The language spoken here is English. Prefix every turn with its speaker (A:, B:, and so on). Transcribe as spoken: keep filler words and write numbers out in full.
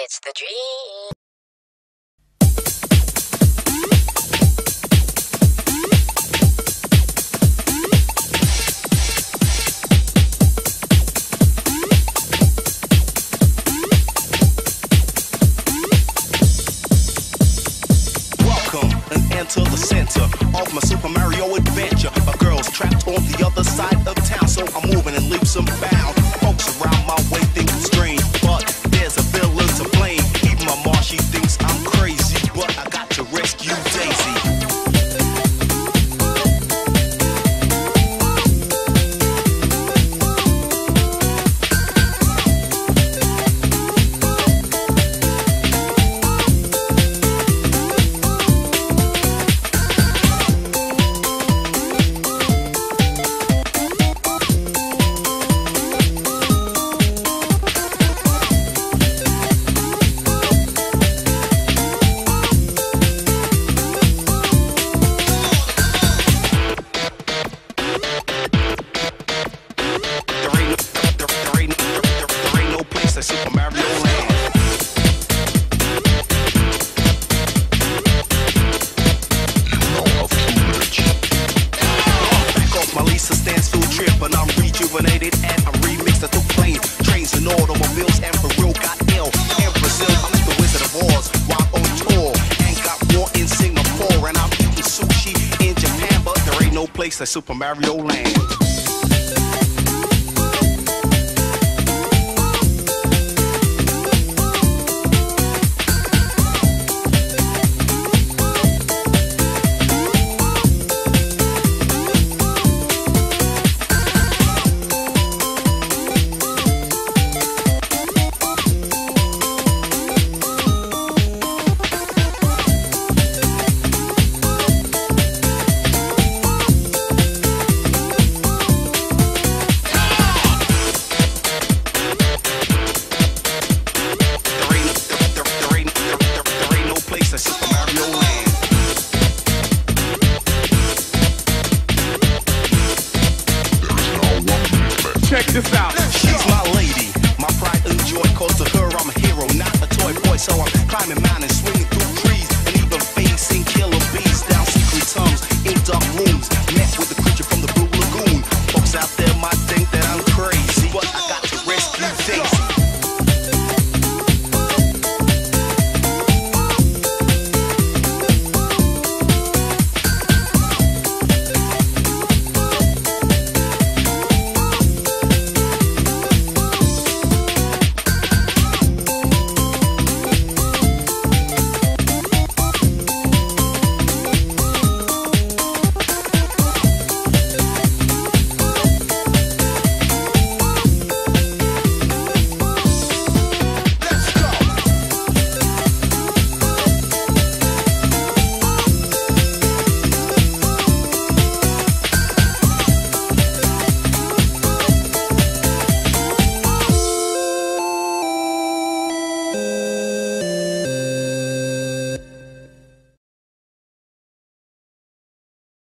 A: It's the dream.
B: To the center of my Super Mario adventure. My girl's trapped on the other side of town, so I'm moving in leaps and bounds. Folks around my way think I'm strange, but there's a villain to blame. Even my mom, she thinks I'm crazy, but I got to rescue Daisy. At Super Mario Land.
C: Check this out.
B: She's my lady, my pride and joy. Cause to her I'm a hero, not a toy boy. So I'm climbing mountains